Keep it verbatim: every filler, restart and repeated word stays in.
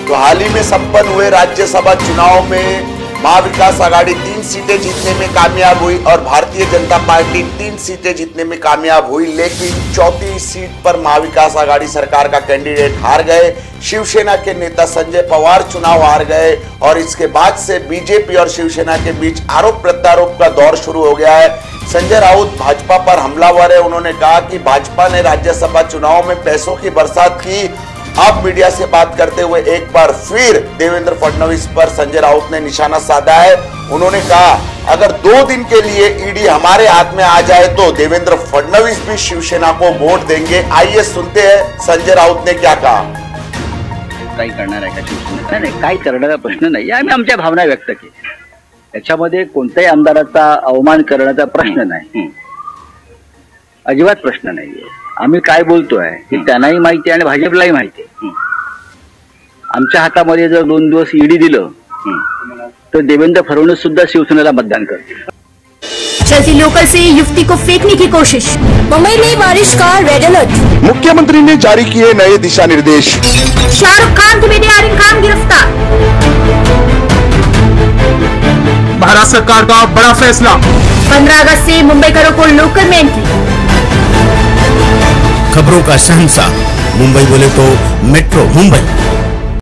तो हाल ही में संपन्न हुए राज्यसभा चुनाव में महाविकास आघाड़ी तीन सीटें जीतने में कामयाब हुई और भारतीय जनता पार्टी तीन सीटें जीतने में कामयाब हुई, लेकिन चौथी सीट पर महाविकास आघाड़ी सरकार का कैंडिडेट हार गए। शिवसेना के नेता संजय पवार चुनाव हार गए और इसके बाद से बीजेपी और शिवसेना के बीच आरोप प्रत्यारोप का दौर शुरू हो गया है। संजय राउत भाजपा पर हमलावर है। उन्होंने कहा कि भाजपा ने राज्यसभा चुनाव में पैसों की बरसात की। अब मीडिया से बात करते हुए एक बार फिर देवेंद्र फडणवीस पर संजय राउत ने निशाना साधा है। उन्होंने कहा, अगर दो दिन के लिए ईडी हमारे हाथ में आ जाए तो देवेंद्र फडणवीस भी शिवसेना को वोट देंगे। आइए सुनते हैं संजय राउत ने क्या कहा। काही करणार आहे का शिवसेना? नाही, काही करण्याचा प्रश्न नाही, आम्ही आमच्या भावना व्यक्त केल्या। याच्यामध्ये कोणत्याही आमदाराचा अवमान करण्याचा प्रश्न नाही, अजिबात प्रश्न नाहीये। आम्ही काय बोलतोय हे त्यांनाही माहिती आणि भाजपलाही माहिती आहे। आमच्या हातामध्ये जर दोन दिवस ईडी दिलं तर देवेंद्र फडणवीस सुद्धा शिवसेनेला मतदान करतील। चलती लोकल से युवती को फेंकने की कोशिश, मुंबई में बारिश का रेड अलर्ट। मुख्यमंत्री ने जारी किए नए दिशा निर्देश। शाहरुख खान के बेटे आर्यन खान गिरफ्तार। भारत सरकार का बड़ा फैसला, पंद्रह अगस्त से मुंबईकरों को लोकल में एंट्री। खबरों का शहंशाह मुंबई बोले तो मेट्रो मुंबई।